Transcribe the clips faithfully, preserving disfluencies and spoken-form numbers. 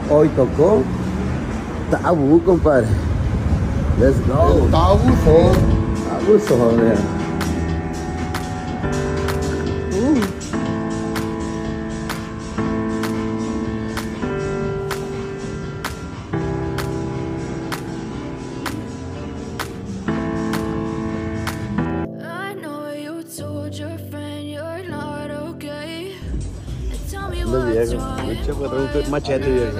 Hoy tocó Tabú, compadre. Let's go. Tabú son. Tabú son, mira. Uh. Lo viejo, mucho pues un machete viejo.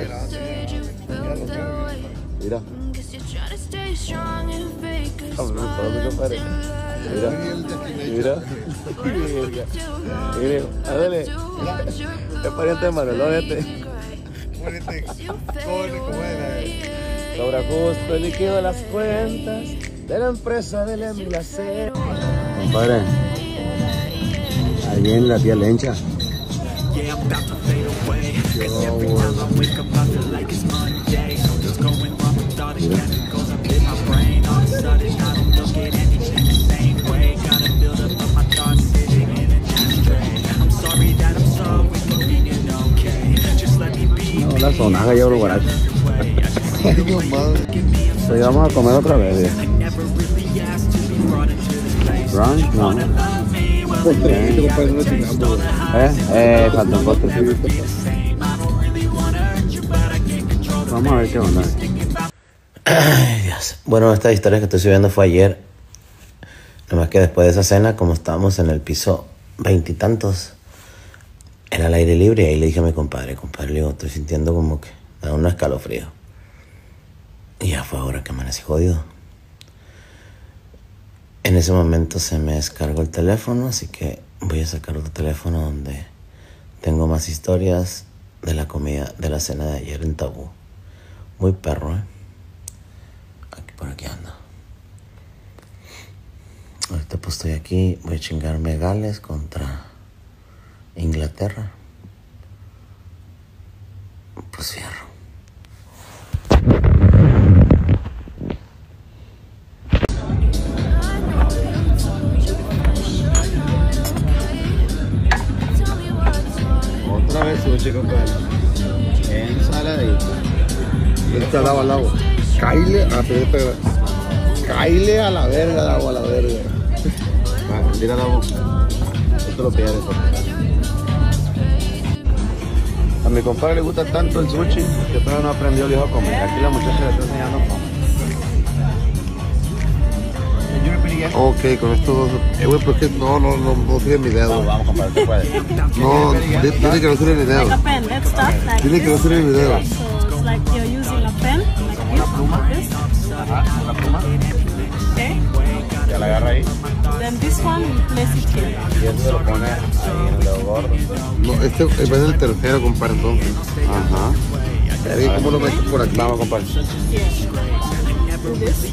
Mira. Mira. Mira. Mira. Ándale. Es pariente de Manolón este. Sobra justo el líquido de las cuentas de la empresa de la Emilacero. Compadre, ahí viene la tía Lencha. Yeah, I'm about to fade away. Cause every time I wake up I feel like it's Monday. Something's going wrong with all the chemicals up in my brain. All of a sudden I don't look at anything the same way. Gotta build up of my thoughts sitting in an ashtray. I'm sorry that I'm so inconvenient, okay. Just let me be. No, la sonaja ya lo barato. Pues vamos a comer otra vez, ¿eh? Brunch, no. Eh, eh, falta un postre. Vamos a ver qué onda. Ay, Dios. Bueno, esta historia que estoy subiendo fue ayer. Nomás que después de esa cena, como estábamos en el piso veintitantos, era al aire libre. Y ahí le dije a mi compadre, compadre, le digo, estoy sintiendo como que me da un escalofrío. Y ya fue ahora que amanecí jodido. En ese momento se me descargó el teléfono, así que voy a sacar otro teléfono donde tengo más historias de la comida, de la cena de ayer en Tabú. Muy perro, ¿eh? Aquí por aquí ando. Ahorita pues estoy aquí, voy a chingarme Gales contra Inglaterra. Pues fierro. Otra vez sushi, compadre. Ensaladita. Ensalada al agua. Caile a pedir Caile a la verga el agua, a la verga. Ah, tira la boca. Esto lo pierdes. A mi compadre le gusta tanto el sushi que todavía no aprendió el hijo a comer. Aquí la muchacha le está enseñando cómo. Ok, con esto dos. Eh, güey, pero es que no, no, no, no tiene mi dedo. Vamos, vamos, compadre, tú puedes. No, di- tiene que no tiene mi dedo. Like a pen, let's start like Tiene que no this. tiene mi dedo. So it's like you're using a pen, like this, this. Ajá, una pluma. Okay. Ya la agarra ahí. Then this one, you place it here. Y eso se lo pone ahí en el dedo gordo. No, este es el tercero, compadre, entonces. Ajá. Ahí, ¿cómo lo metes por aquí? Vamos, compadre. Here. Do this.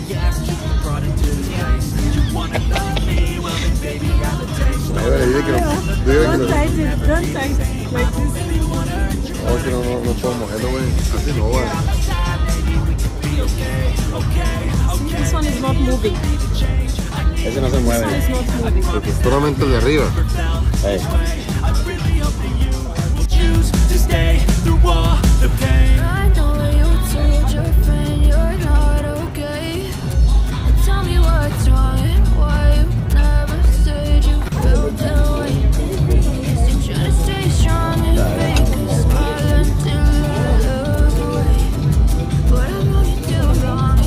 A ver, dile que no. Dile que Don't no. tight it, don't tight it, like this. No, que no, no, no puedo moverlo, güey. Así no, güey. See, this one is not moving. Ese no se This mueve. one is not moving. Solamente el de arriba. Hey. Choose to stay through all the pain. I know you told your friend you're not okay. Tell me what's wrong and why you never said you felt that way. You're trying to stay strong and fake a smile until you look away. But I know you do wrong.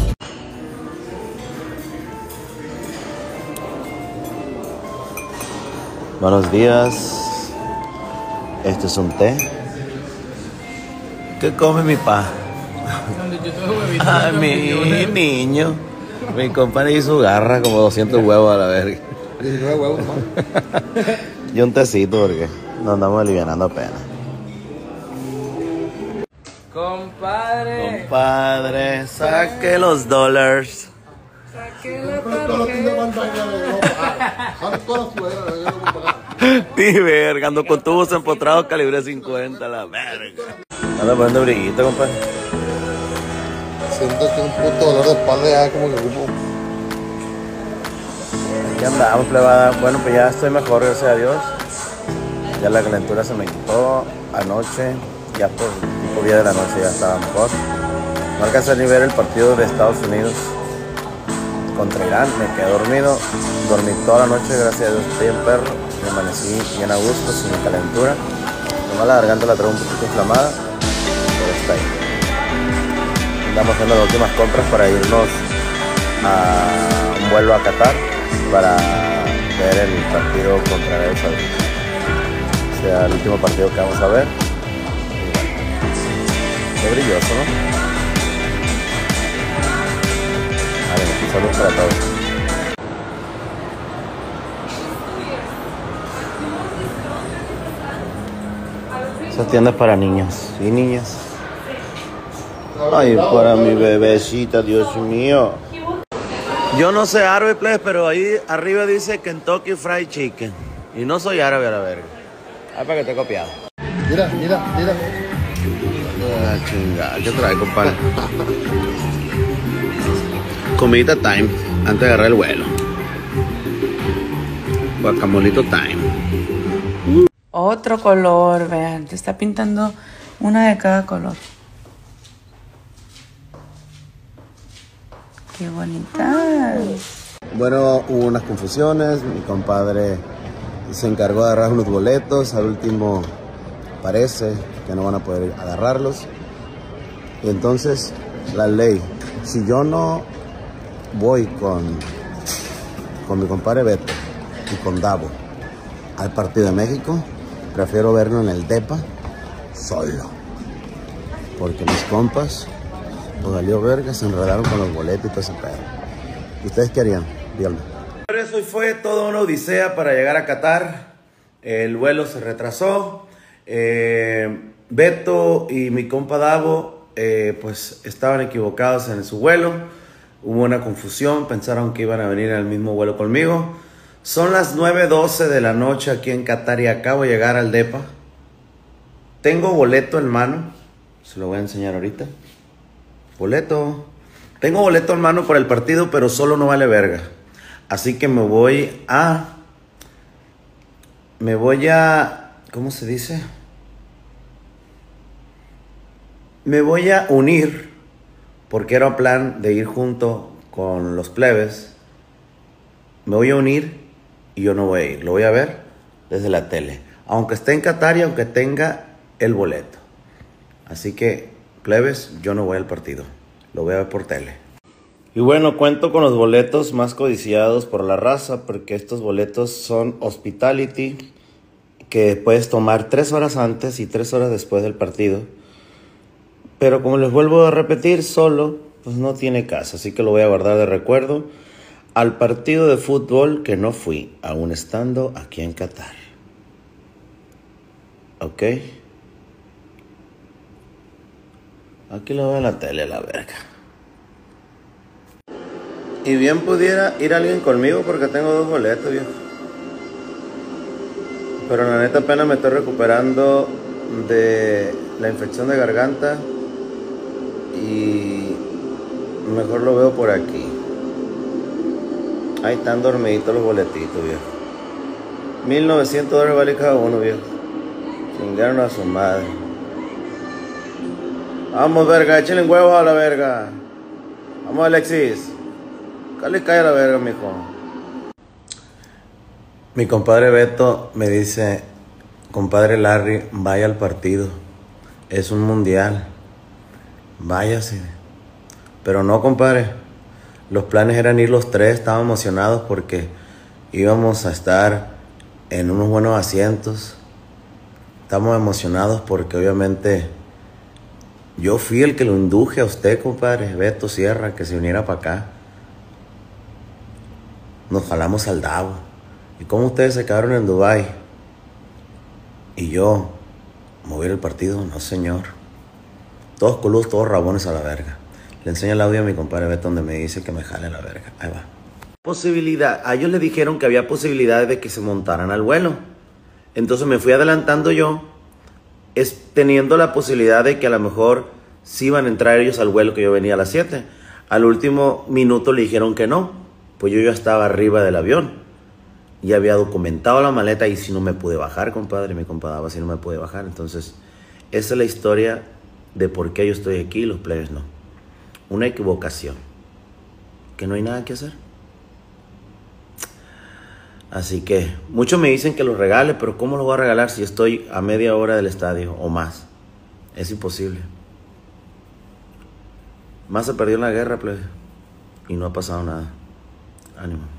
Buenos días. Este es un té. ¿Qué come mi pa? Ay, mi niño. Mi compadre hizo garra como doscientos huevos a la verga. diecinueve huevos, ¿no? Y un tecito porque nos andamos alivianando apenas. Compadre, Compadre, saque los dólares. saque la Todos los fines de tarjeta. pantalla de Europa. Sale todas las fueras, yo no puedo pagar. Ni verga, ando con tubos empotrados calibre cincuenta, la verga. Anda poniendo brillito, compadre. Siento que un puto dolor de espalda ya como que ocupo. Aquí andamos, plebada. Bueno, pues ya estoy mejor, gracias a Dios. Ya la calentura se me quitó anoche. ya por tipo diez de la noche ya estaba mejor. No alcancé ni ver el partido de Estados Unidos contra Irán, me quedé dormido, dormí toda la noche, gracias a Dios estoy en perro, me amanecí bien a gusto, sin calentura, nomás la garganta la traigo un poquito inflamada, pero está ahí. Andamos haciendo las últimas compras para irnos a un vuelo a Qatar para ver el partido contra Arabia Saudita. O sea, el último partido que vamos a ver. Y bueno, qué brilloso, ¿no? Vale, saludos para todos. Esa tienda es para niños y niñas. Ay, para mi bebecita, Dios mío. Yo no sé árabe, please, pero ahí arriba dice Kentucky Fried Chicken. Y no soy árabe a la verga. Ah, para que te he copiado. Mira, mira, mira. Ah, chingada, ¿qué trae, compadre? Comidita time, antes de agarrar el vuelo. Guacamolito time. Otro color, vean, te está pintando una de cada color. Qué bonitas. Bueno, hubo unas confusiones, mi compadre se encargó de agarrar unos boletos, al último parece que no van a poder agarrarlos. Y entonces, la ley, si yo no voy con, con mi compadre Beto y con Davo al partido de México, prefiero verlo en el depa solo, porque mis compas, pues valió verga, se enredaron con los boletos y todo ese pedo. ¿Ustedes qué harían? Díganme. Por eso fue toda una odisea para llegar a Qatar. El vuelo se retrasó. Eh, Beto y mi compa Davo eh, pues estaban equivocados en su vuelo. Hubo una confusión, pensaron que iban a venir en el mismo vuelo conmigo. Son las nueve doce de la noche aquí en Qatar y acabo de llegar al depa. Tengo boleto en mano, se lo voy a enseñar ahorita. Boleto. Tengo boleto en mano para el partido, pero solo no vale verga. Así que me voy a... Me voy a... ¿Cómo se dice? Me voy a unir, porque era un plan de ir junto con los plebes. Me voy a unir y yo no voy a ir. Lo voy a ver desde la tele. Aunque esté en Qatar y aunque tenga el boleto. Así que, plebes, yo no voy al partido. Lo voy a ver por tele. Y bueno, cuento con los boletos más codiciados por la raza, porque estos boletos son hospitality, que puedes tomar tres horas antes y tres horas después del partido. Pero como les vuelvo a repetir, solo, pues no tiene caso, así que lo voy a guardar de recuerdo al partido de fútbol que no fui, aún estando aquí en Qatar. ¿Ok? Aquí lo veo en la tele, la verga. Y bien pudiera ir alguien conmigo porque tengo dos boletos, viejo. Pero la neta apenas me estoy recuperando de la infección de garganta. Y mejor lo veo por aquí. Ahí están dormiditos los boletitos, viejo. mil novecientos dólares vale cada uno, viejo. Chingaron a su madre. Vamos, verga, échenle huevos a la verga. Vamos, Alexis. Cale, cae a la verga, mijo. Mi compadre Beto me dice: compadre Larry, vaya al partido. Es un mundial. Váyase. Pero no, compadre. Los planes eran ir los tres. Estaba emocionados porque íbamos a estar en unos buenos asientos. Estamos emocionados porque obviamente yo fui el que lo induje a usted, compadre Beto Sierra, que se uniera para acá. Nos jalamos al Davo. ¿Y cómo ustedes se quedaron en Dubái? Y yo mover el partido, no señor. Todos coludos, todos rabones a la verga. Le enseño el audio a mi compadre Beto donde me dice que me jale a la verga. Ahí va. Posibilidad. A ellos le dijeron que había posibilidades de que se montaran al vuelo. Entonces me fui adelantando yo, es, teniendo la posibilidad de que a lo mejor sí iban a entrar ellos al vuelo que yo venía a las siete. Al último minuto le dijeron que no. Pues yo ya estaba arriba del avión. Ya había documentado la maleta y si no me pude bajar, compadre. Mi compadre, si no me pude bajar. Entonces Esa es la historia de por qué yo estoy aquí y los players no. Una equivocación. Que no hay nada que hacer. Así que muchos me dicen que lo regale, pero ¿cómo lo voy a regalar si estoy a media hora del estadio o más? Es imposible. Más se perdió en la guerra, plebe, y no ha pasado nada. Ánimo.